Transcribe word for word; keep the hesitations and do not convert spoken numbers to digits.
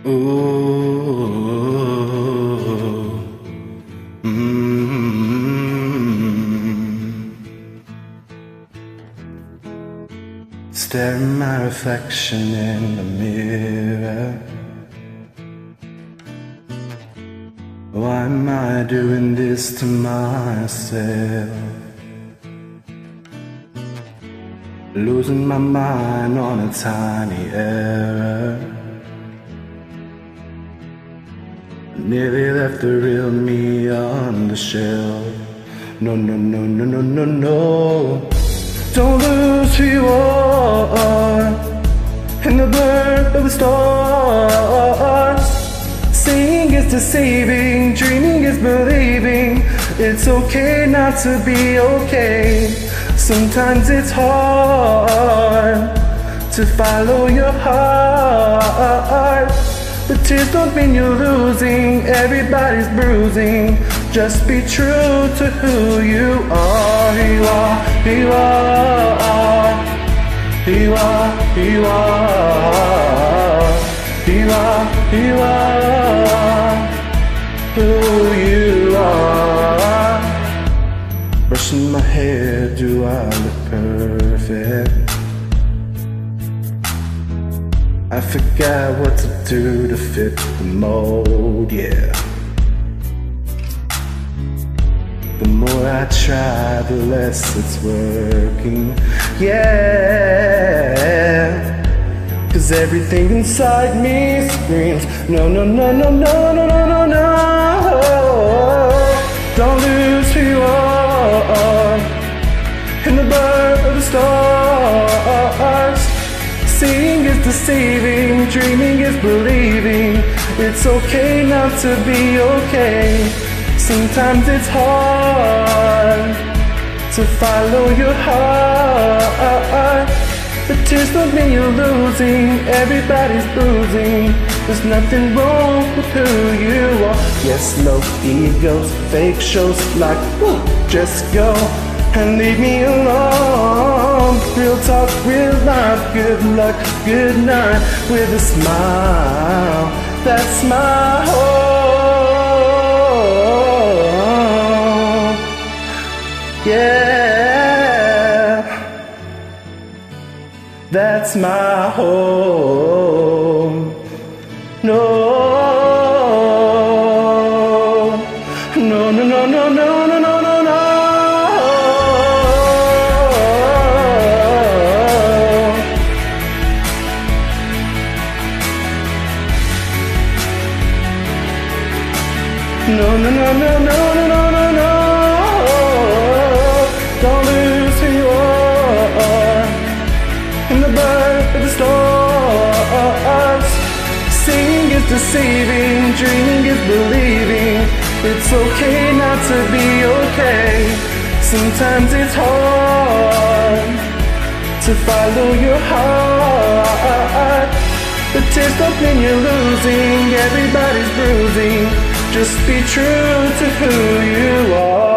Ooh, mm-hmm. Stare at my reflection in the mirror. Why am I doing this to myself? Losing my mind on a tiny error. Nearly left the real me on the shelf. No, no, no, no, no, no, no. Don't lose who you are in the blur of the stars. Seeing is deceiving, dreaming is believing. It's okay not to be okay. Sometimes it's hard to follow your heart. But tears don't mean you're losing, everybody's bruising. Just be true to who you are. Who you are, who you are, who you are, who you are, who you are, who you are, who you are. Brushing my hair, do I look perfect? I forgot what to do to fit the mold, yeah. The more I try, the less it's working, yeah. Cause everything inside me screams, no, no, no, no, no, no, no, no, no. Don't lose who you are in the blur of the stars. Seeing is deceiving, dreaming is believing. It's okay not to be okay. Sometimes it's hard to follow your heart. But tears don't mean you're losing, everybody's bruising. There's nothing wrong with who you are. Yes, low egos, fake shows like, woo, just go and leave me alone. Real talk, real life, good luck, good night. With a smile, that's my home. Yeah, that's my home. No, no, no, no, no, no, no, no, no, no. No, no, no, no, no, no, no, no, no. Don't lose who you are in the blur of the stars. Seeing is deceiving, dreaming is believing. It's okay not to be okay. Sometimes it's hard to follow your heart. But tears don't mean you're losing, everybody's bruising. Just be true to who you are.